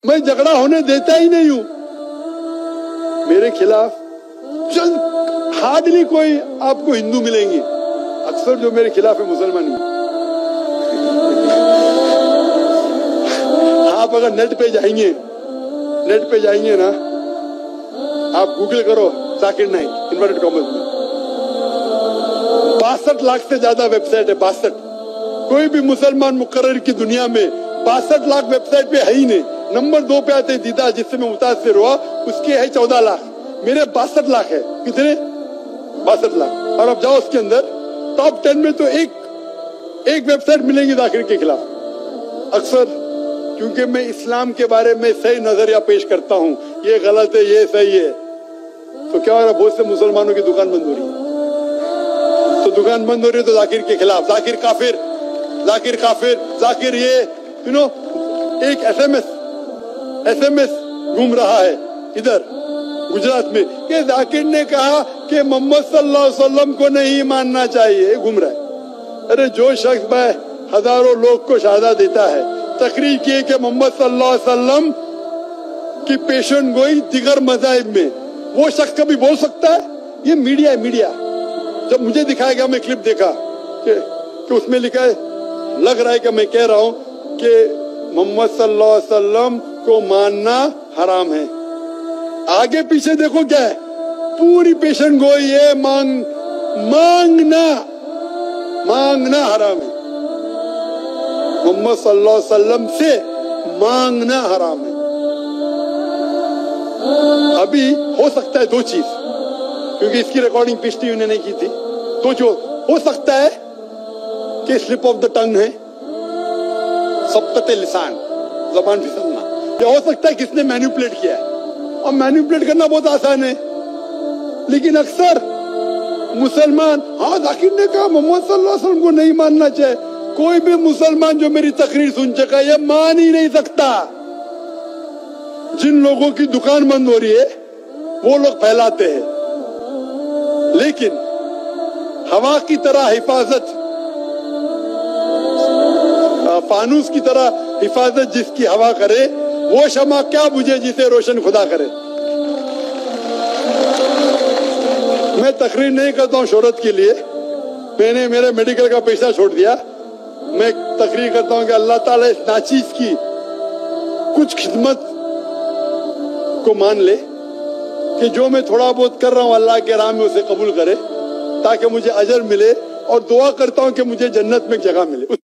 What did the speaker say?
मैं झगड़ा होने देता ही नहीं हूं। मेरे खिलाफ चंद हार्डली कोई आपको हिंदू मिलेंगे, अक्सर जो मेरे खिलाफ है मुसलमान ही। आप अगर नेट पे जाएंगे ना, आप गूगल करो जाकिर नाइक इन्वर्टेड कॉमर्स में, 62 लाख से ज्यादा वेबसाइट है। 62, कोई भी मुसलमान मुकर्रर की दुनिया में 62 लाख वेबसाइट पे है ही नहीं। नंबर 2 पे आते दीदा, जिससे मैं मुतासिर हुआ, उसके है 14 लाख, मेरे 62 लाख है। कितने? 62 लाख। और अब जाओ उसके अंदर टॉप 10 में तो एक वेबसाइट मिलेंगी जाकिर के खिलाफ। अक्सर क्योंकि मैं इस्लाम के बारे में सही नजरिया पेश करता हूं, ये गलत है, ये सही है, तो क्या हो रहा है, बहुत से मुसलमानों की दुकान बंद हो रही है। तो दुकान बंद हो रही है तो जाकिर के खिलाफ, जाकिर काफिर, जाकिर काफिर, जाकिर ये एक एसएमएस घूम रहा है इधर गुजरात में कि जाकिर ने कहा कि मोहम्मद सल्लल्लाहु अलैहि वसल्लम को नहीं मानना चाहिए, घूम रहा है। अरे जो शख्स भाई हजारों लोग को शहादत देता है, तकरीर किए कि मोहम्मद सल्लल्लाहु अलैहि वसल्लम की पेशन गोई दिगर मज़ाहिब में, वो शख्स कभी बोल सकता है? ये मीडिया है, मीडिया। जब मुझे दिखाया गया, मैं क्लिप देखा कि उसमें लिखा है, लग रहा है कि मैं कह रहा हूं कि मोहम्मद सल्लल्लाहु अलैहि वसल्लम को मानना हराम है। आगे पीछे देखो क्या है, पूरी पेशन गोई है, मांगना हराम है। मोहम्मद सल्लल्लाहु अलैहि वसल्लम से मांगना हराम है। अभी हो सकता है 2 चीज, क्योंकि इसकी रिकॉर्डिंग पिछली उन्होंने नहीं की थी, तो जो हो सकता है कि स्लिप ऑफ द टंग है, सबकते लिसान, जबान फिसलना। या हो सकता है किसने मैनिपुलेट किया है, और मैनिपुलेट करना बहुत आसान है, लेकिन अक्सर मुसलमान, हाँ जाकिर ने कहा मोहम्मद सल्लल्लाहु अलैहि वसल्लम को नहीं मानना चाहिए। कोई भी मुसलमान जो मेरी तकरीर सुन चुका है, ये मान ही नहीं सकता। जिन लोगों की दुकान बंद हो रही है वो लोग फैलाते हैं, लेकिन हवा की तरह हिफाजत, फानूस की तरह हिफाजत जिसकी हवा करे, वो शमा क्या बुझे जिसे रोशन खुदा करे। मैं तकरीर नहीं करता हूं शोहरत के लिए, मैंने मेरे मेडिकल का पैसा छोड़ दिया। मैं तकरीर करता हूं कि अल्लाह ताला इस नाचीज की कुछ खिदमत को मान ले, कि जो मैं थोड़ा बहुत कर रहा हूं अल्लाह के राह में उसे कबूल करे, ताकि मुझे अजर मिले, और दुआ करता हूं कि मुझे जन्नत में जगह मिले।